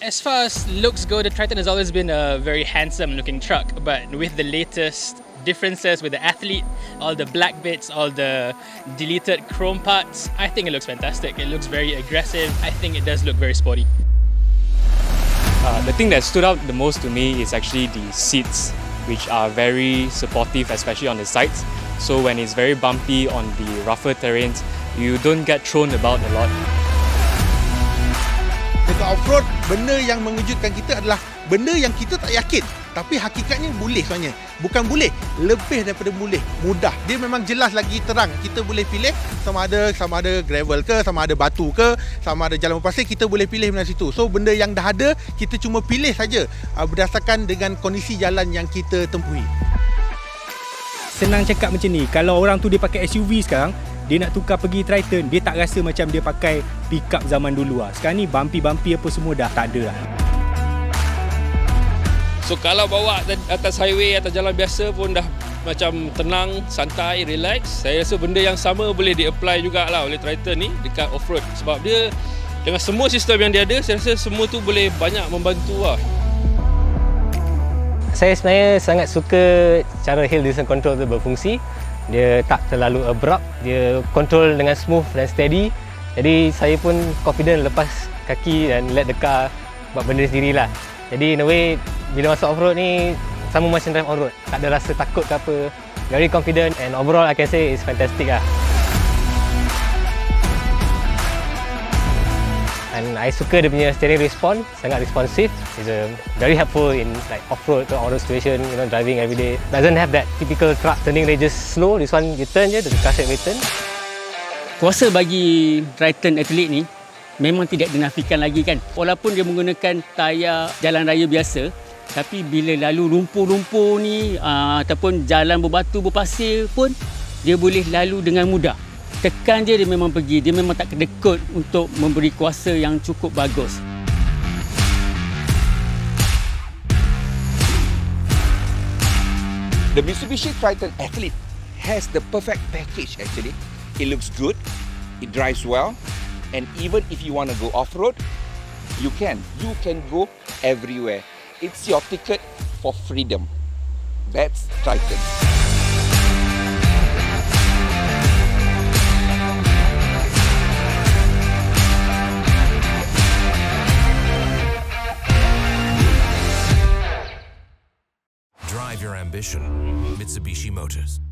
As far as looks go, the Triton has always been a very handsome looking truck, but with the latest differences with the Athlete, all the black bits, all the deleted chrome parts, I think it looks fantastic. It looks very aggressive. I think it does look very sporty. The thing that stood out the most to me is actually the seats, which are very supportive, especially on the sides. So when it's very bumpy on the rougher terrains, you don't get thrown about a lot. Dekat off-road, benda yang mengejutkan kita adalah benda yang kita tak yakin. Tapi hakikatnya boleh sebenarnya. Bukan boleh, lebih daripada boleh. Mudah. Dia memang jelas lagi terang. Kita boleh pilih sama ada gravel ke, sama ada batu ke, sama ada jalan berpasir, kita boleh pilih dari situ. So benda yang dah ada, kita cuma pilih saja berdasarkan dengan kondisi jalan yang kita tempuhi. Senang cakap macam ni, kalau orang tu dia pakai SUV sekarang, dia nak tukar pergi Triton, dia tak rasa macam dia pakai pickup zaman dulu lah. Sekarang ni bumpy-bumpy apa semua dah tak ada lah. So kalau bawa atas highway, atas jalan biasa pun dah macam tenang, santai, relax. Saya rasa benda yang sama boleh di-apply jugalah oleh Triton ni dekat off-road. Sebab dia dengan semua sistem yang dia ada, saya rasa semua tu boleh banyak membantu lah. Saya sebenarnya sangat suka cara hill descent control tu berfungsi. Dia tak terlalu abrupt, dia control dengan smooth dan steady. Jadi saya pun confident lepas kaki dan let the car buat benda sendirilah. Jadi in a way, bila masuk off-road ni sama macam drive on-road. Tak ada rasa takut ke apa. Very confident and overall I can say it's fantastic lah. And I suka dia punya steering response, sangat responsive. It's very helpful in like off-road to on-road situation, you know, driving every day. Doesn't have that typical truck turning radius slow. This one you turn je, the car straight away turn. Kuasa bagi Triton Athlete ni memang tidak dinafikan lagi kan. Walaupun dia menggunakan tayar jalan raya biasa, tapi bila lalu lumpur-lumpur ni ataupun jalan berbatu berpasir pun dia boleh lalu dengan mudah. Tekan je dia memang pergi, dia memang tak kedekut untuk memberi kuasa yang cukup bagus. The Mitsubishi Triton Athlete has the perfect package actually. It looks good, it drives well, and even if you want to go off-road, you can go everywhere. It's your ticket for freedom. That's Triton. Drive your ambition, Mitsubishi Motors.